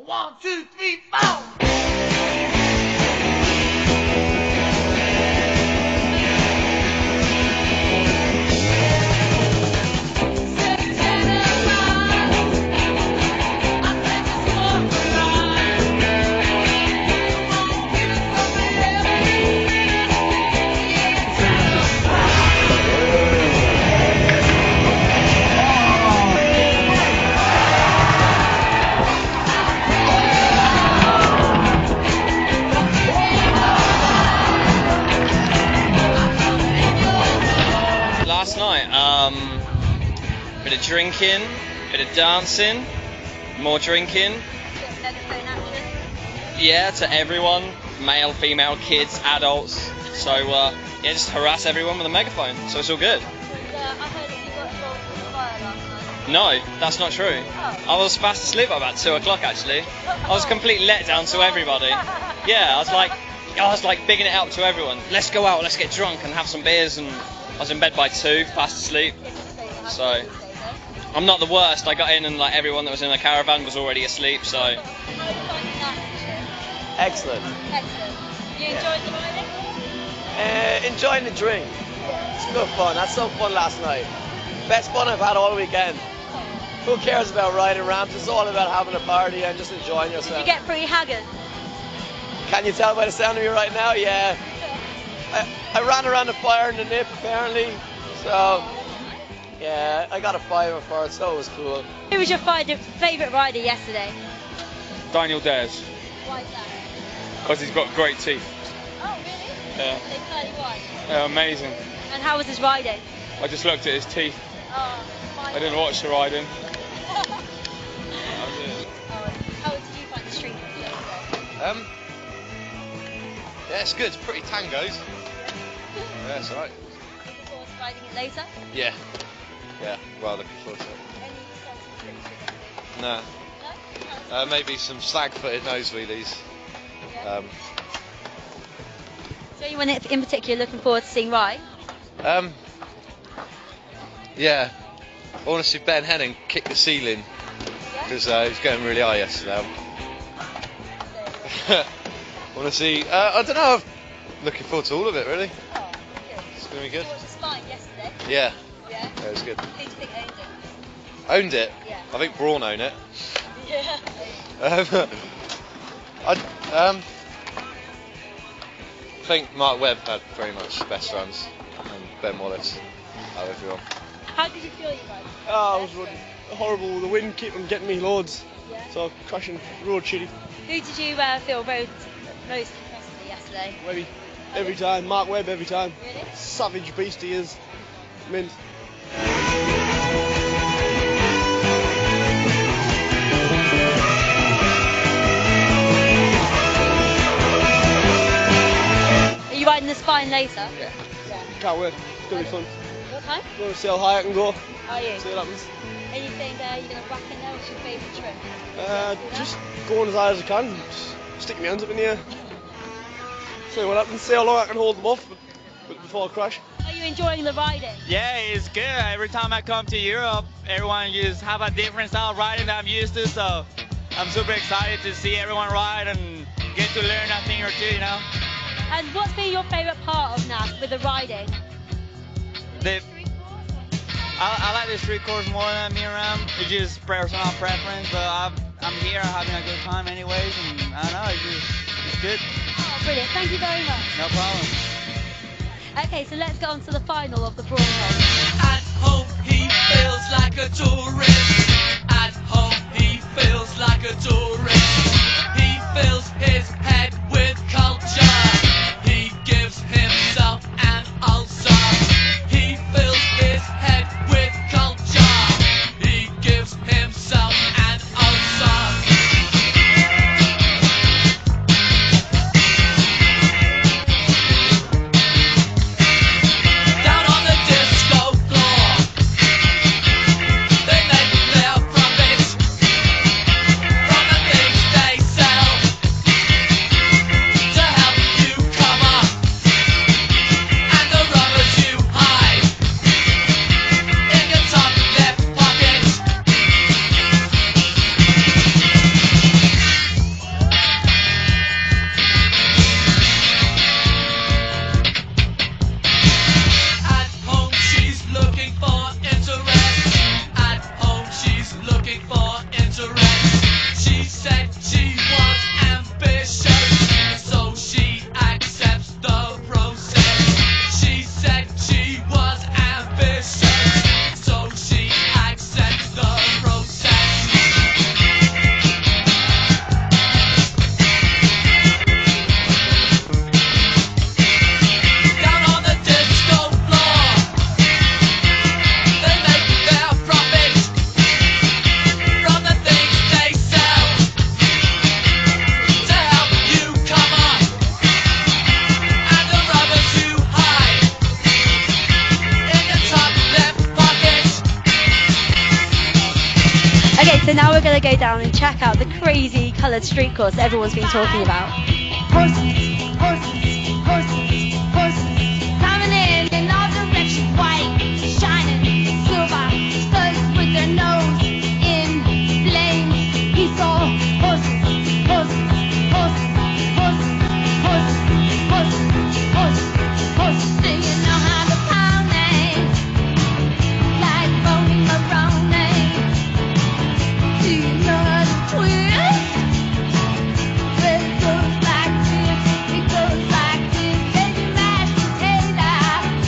1, 2, 3, 4. Last night, bit of drinking, bit of dancing, more drinking. Megaphone action. Yeah, to everyone, male, female, kids, adults. So yeah, just harass everyone with a megaphone. So it's all good. I heard that you got involved with the fire last night. No, that's not true. I was fast asleep by about 2 o'clock actually. I was a complete letdown to everybody. Yeah, I was like bigging it up to everyone. Let's go out, let's get drunk and have some beers. And I was in bed by 2, fast asleep. So I'm not the worst. I got in and like everyone that was in the caravan was already asleep. So How did you find the Nass? Excellent. Excellent. You enjoyed the riding? Enjoying the drink. It's good fun. That's so fun last night. Best fun I've had all weekend. Who cares about riding ramps? It's all about having a party and just enjoying Did yourself. you get pretty haggard? Can you tell by the sound of me right now? Yeah. I ran around the fire in the nip apparently. So yeah, I got a 5 for it, so it was cool. Who was your favourite rider yesterday? Daniel Dares, Why is that? because he's got great teeth. Oh, really? Yeah. They pearly white. They're amazing. And how was his riding? I just looked at his teeth. Oh, fine. I didn't watch the riding. How did you find the street yesterday? Yeah, it's good. It's pretty tangoed. Yeah, it's alright. Looking forward to riding it later? Yeah. Yeah, well, looking forward to it. Any exciting tricks you're going to do? No. No? Maybe some slag-footed nose wheelies. Yeah. So anyone in particular looking forward to seeing ride? Yeah. I want to see Ben Henning kick the ceiling because he was going really high yesterday. I want to see. I don't know. I'm looking forward to all of it, really. Oh, good. It's going to be good. You watched the spine yesterday? Yeah. Yeah? Yeah, it was good. Who do you think owned it? Owned it. Yeah. I think Braun owned it. Yeah. I think Mark Webb had pretty much the best runs, and Ben Wallace out of everyone. How did you feel you ride? Oh, it was horrible. The wind kept on getting me loads. Yeah. So crashing, road shitty. Who did you feel rode most impressively yesterday? Webby. Every time. Mark Webb every time. Really? Savage beast he is. Mint. Are you riding the spine later? Yeah. Yeah. Can't wait. It's going to be fun. What time? Going to see how high I can go. Are you? See what happens. Anything you're going to whack in there? What's your favourite trick? Just going as high as I can. Just stick my hands up in the air. See what happens. See how long I can hold them off before I crash. Are you enjoying the riding? Yeah, it's good. Every time I come to Europe, everyone just have a different style of riding that I'm used to, so I'm super excited to see everyone ride and get to learn a thing or two, you know. And what's been your favourite part of Nass with the riding? I like the street course more than being around. It's just personal preference, but I'm here having a good time anyways, and I don't know, it's good. Oh, brilliant. Thank you very much. No problem. Okay, so let's get on to the final of the broadcast. At home he feels like a tourist. At home he feels like a tourist. He fills his head with culture. He gives himself an ulcer. He fills his head with culture. He gives himself an ulcer. Down on the disco floor, they make clear from this, from the we're going to go down and check out the crazy coloured street course that everyone's been talking about. Horses, horses, horses, horses, coming in all directions, white, shining, silver, studs with their nose in flames. He saw horses, horses, horses, horses, horses, horses, horses, horses. Do you know how to pound name? Like Boney Maroney. Do you know how to twist? Well, it goes like this, it goes like this. Then you mash potato.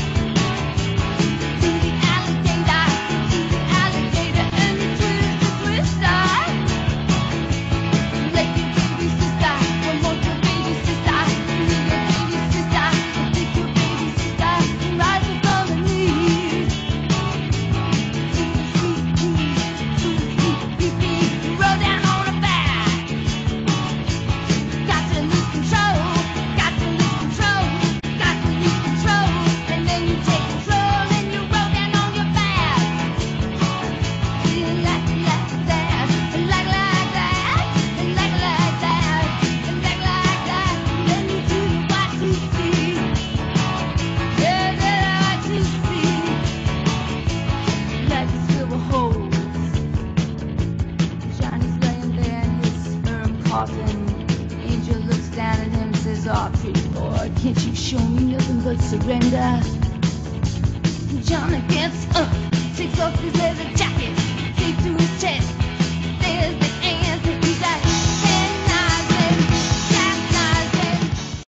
To the alligator, and you twist the twister. Let your baby sister, one more your baby sister. Leave your baby sister, and take your baby sister, and rise up on the knees. To the sweet peas, to the sweet pea, roll down on her back. Got to lose control, got to lose control, got to lose control, and then you take control and you roll down on your back. Like that, and like that, and like that, and like that, and then you do what you see. Yeah, that's what you see. Like a silver hose. Johnny's laying there in his sperm coffin. Angel looks down at him and says, "Oh, pretty boy, can't you show me nothing but surrender?" Johnny gets up, takes off his leather jacket,